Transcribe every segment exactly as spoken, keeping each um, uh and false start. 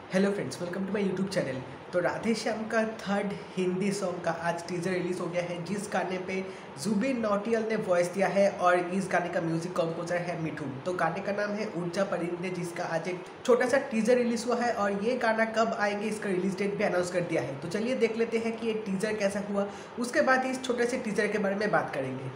Hello friends, welcome to my YouTube channel. तो राधे श्याम का third Hindi song का आज टीजर रिलीज़ हो गया है, जिस गाने पे जुबिन नौटियाल ने वॉइस दिया है और इस गाने का म्यूजिक कंपोजर है मिठुन। तो गाने का नाम है ऊर्जा परिंदे, जिसका आज एक छोटा सा टीजर रिलीज़ हुआ है और ये गाना कब आएंगे इसका रिलीज डेट भी अनाउंस कर दिया है। तो चलिए देख लेते हैं कि ये टीजर कैसा हुआ, उसके बाद इस छोटे से टीजर के बारे में बात करेंगे।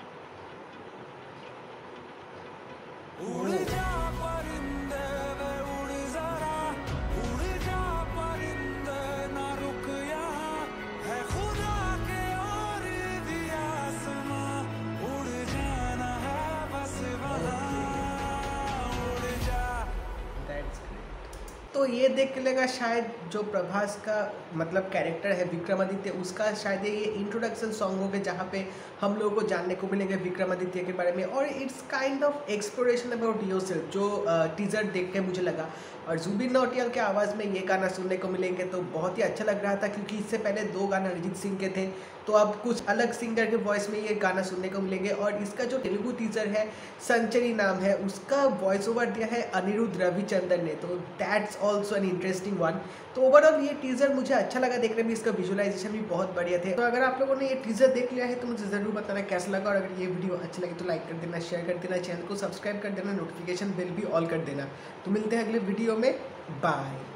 तो ये देख के लगा शायद जो प्रभास का मतलब कैरेक्टर है विक्रमादित्य, उसका शायद ये इंट्रोडक्शन सॉन्ग होगा जहाँ पे हम लोगों को जानने को मिलेंगे विक्रमादित्य के बारे में। और it's kind of exploration about yourself, जो टीजर देख के मुझे लगा। और जुबिन नौटियाल के आवाज़ में ये गाना सुनने को मिलेंगे तो बहुत ही अच्छा लग रहा था, क्योंकि इससे पहले दो गाना अरिजीत सिंह के थे, तो अब कुछ अलग सिंगर के वॉइस में ये गाना सुनने को मिलेंगे। और इसका जो तेलुगु टीजर है, संचरी नाम है, उसका वॉइस ओवर दिया है अनिरुद्ध रविचंद्रन ने, तो that's also an interesting one. तो ओवरऑल ये टीजर मुझे अच्छा लगा देखने में, इसका विजुअलाइजेशन भी बहुत बढ़िया थे। तो अगर आप लोगों ने ये टीजर देख लिया है तो मुझे ज़रूर बताना कैसा लगा, और अगर ये वीडियो अच्छी लगी तो लाइक कर देना, शेयर कर देना, चैनल को सब्सक्राइब कर देना, नोटिफिकेशन बेल भी ऑल कर देना। तो मिलते हैं अगले वीडियो में, बाय।